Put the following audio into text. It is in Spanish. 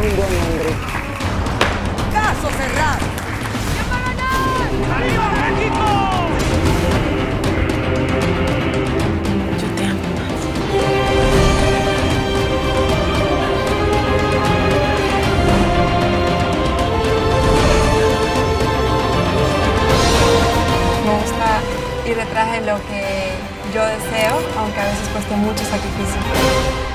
un buen hombre. ¡Caso cerrado! ¡Ya va a ganar! ¡Arriba, México! Yo te amo más. Me gusta ir detrás de lo que yo deseo, aunque a veces cueste mucho sacrificio.